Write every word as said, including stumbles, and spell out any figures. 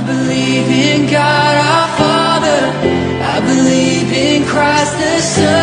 believe in God our Father, I believe in Christ the Son.